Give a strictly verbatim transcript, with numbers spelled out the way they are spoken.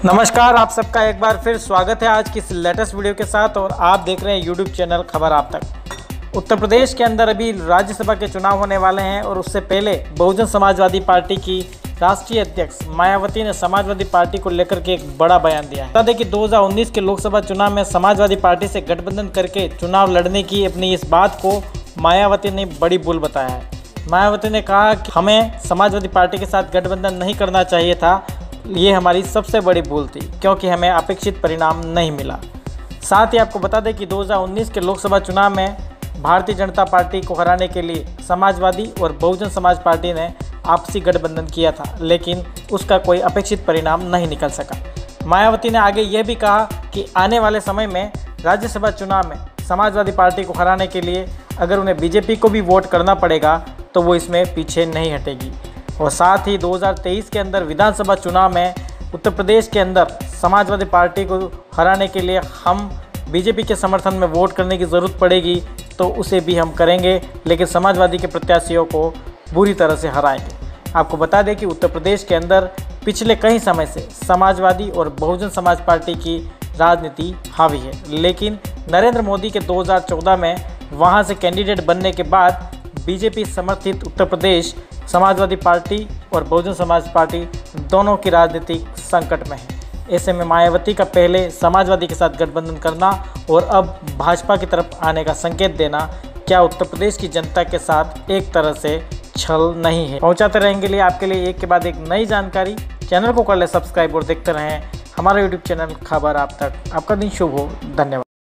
नमस्कार, आप सबका एक बार फिर स्वागत है आज की इस लेटेस्ट वीडियो के साथ। और आप देख रहे हैं यूट्यूब चैनल खबर आप तक। उत्तर प्रदेश के अंदर अभी राज्यसभा के चुनाव होने वाले हैं और उससे पहले बहुजन समाजवादी पार्टी की राष्ट्रीय अध्यक्ष मायावती ने समाजवादी पार्टी को लेकर के एक बड़ा बयान दिया है। बता दें कि दो हज़ार उन्नीस के लोकसभा चुनाव में समाजवादी पार्टी से गठबंधन करके चुनाव लड़ने की अपनी इस बात को मायावती ने बड़ी भूल बताया है। मायावती ने कहा कि हमें समाजवादी पार्टी के साथ गठबंधन नहीं करना चाहिए था, ये हमारी सबसे बड़ी भूल थी क्योंकि हमें अपेक्षित परिणाम नहीं मिला। साथ ही आपको बता दें कि दो हज़ार उन्नीस के लोकसभा चुनाव में भारतीय जनता पार्टी को हराने के लिए समाजवादी और बहुजन समाज पार्टी ने आपसी गठबंधन किया था, लेकिन उसका कोई अपेक्षित परिणाम नहीं निकल सका। मायावती ने आगे यह भी कहा कि आने वाले समय में राज्यसभा चुनाव में समाजवादी पार्टी को हराने के लिए अगर उन्हें बीजेपी को भी वोट करना पड़ेगा तो वो इसमें पीछे नहीं हटेगी। और साथ ही दो हज़ार तेईस के अंदर विधानसभा चुनाव में उत्तर प्रदेश के अंदर समाजवादी पार्टी को हराने के लिए हम बीजेपी के समर्थन में वोट करने की ज़रूरत पड़ेगी तो उसे भी हम करेंगे, लेकिन समाजवादी के प्रत्याशियों को बुरी तरह से हराएंगे। आपको बता दें कि उत्तर प्रदेश के अंदर पिछले कई समय से समाजवादी और बहुजन समाज पार्टी की राजनीति हावी है, लेकिन नरेंद्र मोदी के दो हज़ार चौदह में वहाँ से कैंडिडेट बनने के बाद बीजेपी समर्थित उत्तर प्रदेश समाजवादी पार्टी और बहुजन समाज पार्टी दोनों की राजनीतिक संकट में है। ऐसे में मायावती का पहले समाजवादी के साथ गठबंधन करना और अब भाजपा की तरफ आने का संकेत देना क्या उत्तर प्रदेश की जनता के साथ एक तरह से छल नहीं है? पहुंचाते रहेंगे लिए आपके लिए एक के बाद एक नई जानकारी। चैनल को कर ले सब्सक्राइब और देखते रहें हमारा यूट्यूब चैनल खबर आप तक। आपका दिन शुभ हो। धन्यवाद।